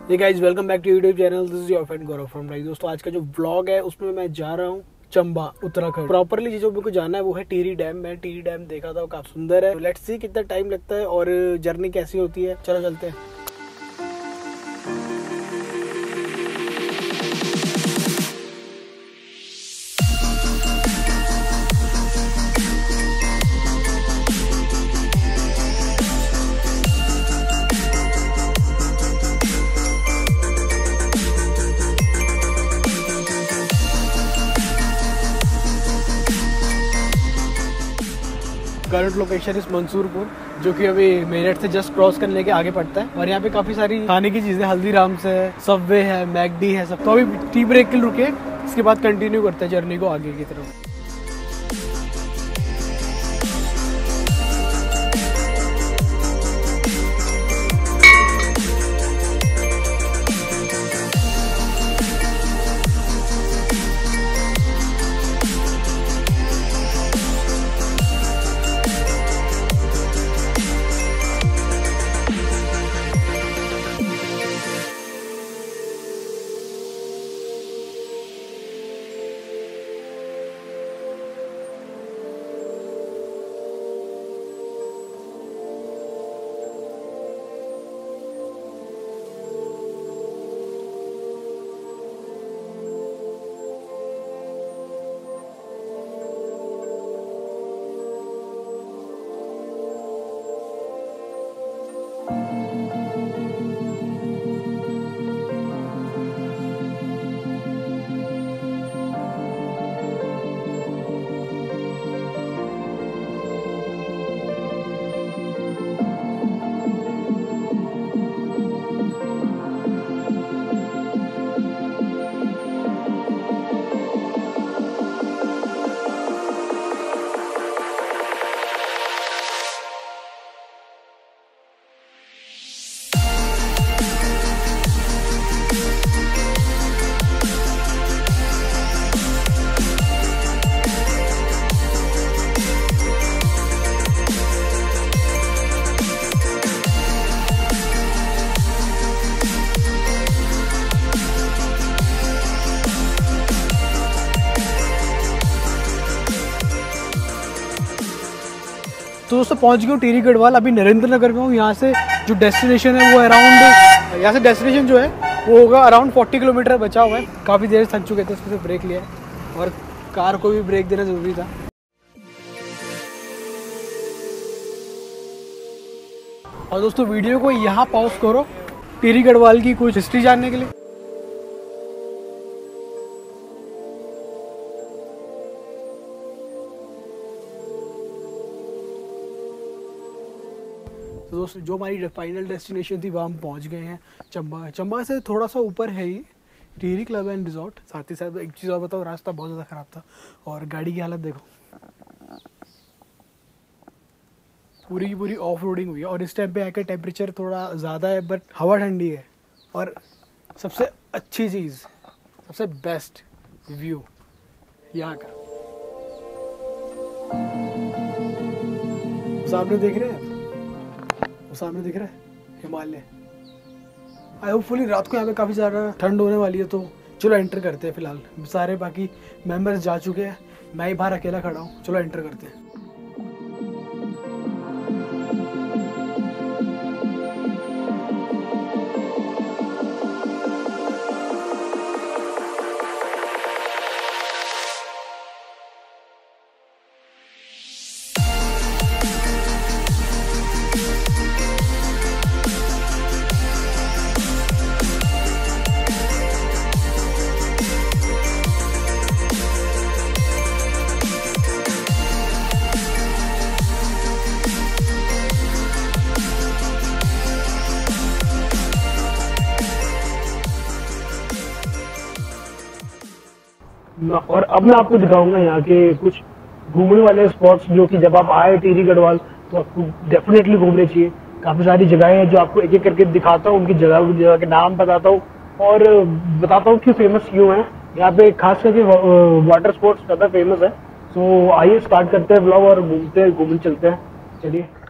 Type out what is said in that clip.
Hey guys, welcome back to YouTube channel. This is your friend Gaurav from right. दोस्तों, आज का जो vlog है उसमें मैं जा रहा हूँ चंबा, उत्तराखंड। प्रॉपरली जो मेरे को जाना है वो है टिहरी डैम। मैं टिहरी डैम देखा था, काफी सुंदर है। लेट्स सी कितना टाइम लगता है और जर्नी कैसी होती है। चलो चलते हैं। करंट लोकेशन इस मंसूरपुर, जो कि अभी मेरठ से जस्ट क्रॉस करने के आगे पड़ता है। और यहाँ पे काफी सारी खाने की चीजें, हल्दीराम्स है, सबवे है, मैकडी है, सब। तो अभी टी ब्रेक के लिए रुके, इसके बाद कंटिन्यू करते हैं जर्नी को आगे की तरफ। तो दोस्तों, पहुंच गया हूँ टिहरी गढ़वाल। अभी नरेंद्र नगर में हूँ। यहाँ से जो डेस्टिनेशन है वो अराउंड, यहाँ से डेस्टिनेशन जो है वो होगा अराउंड 40 किलोमीटर बचा हुआ है। काफ़ी देर थक चुके थे, इसमें ब्रेक लिया है और कार को भी ब्रेक देना ज़रूरी था। और दोस्तों, वीडियो को यहाँ पॉज करो टिहरी गढ़वाल की कुछ हिस्ट्री जानने के लिए। तो दोस्तों, जो हमारी फाइनल डेस्टिनेशन थी वहाँ हम पहुँच गए हैं, चंबा। चंबा से थोड़ा सा ऊपर है ही टिहरी क्लब एंड रिजॉर्ट। साथ ही साथ एक चीज़ और बताओ, रास्ता बहुत ज़्यादा ख़राब था और गाड़ी की हालत देखो, पूरी की पूरी ऑफ रोडिंग हुई है। और इस टाइम पे आकर टेम्परेचर थोड़ा ज़्यादा है, बट हवा ठंडी है। और सबसे अच्छी चीज़, सबसे बेस्ट व्यू यहाँ का। सामने देख रहे हैं, सामने दिख रहा है हिमालय। आई होपफुली रात को यहाँ पे काफ़ी ज़्यादा ठंड होने वाली है। तो चलो एंटर करते हैं। फिलहाल सारे बाकी मेंबर्स जा चुके हैं, मैं ही बाहर अकेला खड़ा हूँ। चलो एंटर करते हैं। और अब मैं आपको दिखाऊंगा यहाँ के कुछ घूमने वाले स्पॉट्स, जो कि जब आप आए टिहरी गढ़वाल तो आपको डेफिनेटली घूमने चाहिए। काफी सारी जगहें हैं जो आपको एक एक करके दिखाता हूँ, उनकी जगह के नाम बताता हूँ और बताता हूँ कि फेमस क्यों है। यहाँ पे खास करके वाटर स्पोर्ट्स ज्यादा फेमस है। तो आइए स्टार्ट करते हैं ब्लॉग और घूमने चलते हैं। चलिए।